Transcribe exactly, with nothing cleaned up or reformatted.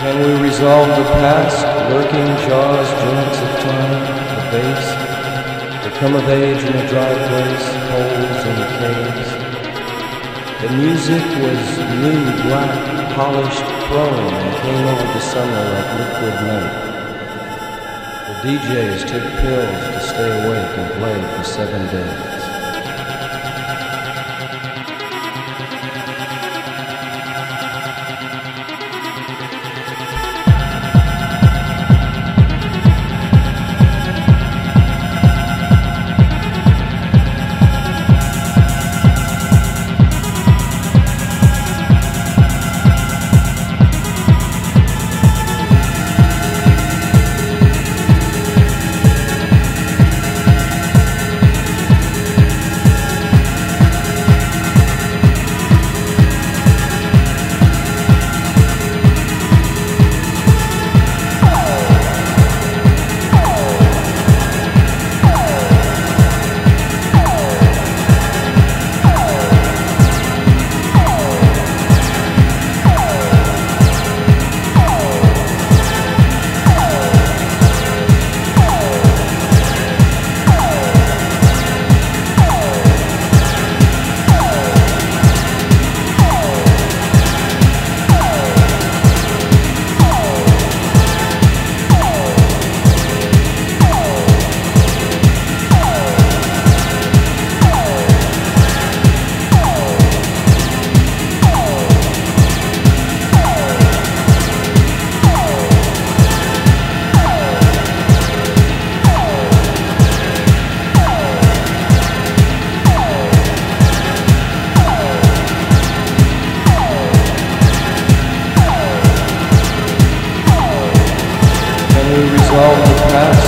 Can we resolve the past, lurking jaws, joints of time, the base, the come of age in a dry place, holes and caves? The music was new, black, polished chrome and came over the summer like liquid night. The D Js took pills to stay awake and play for seven days. Resolve the past.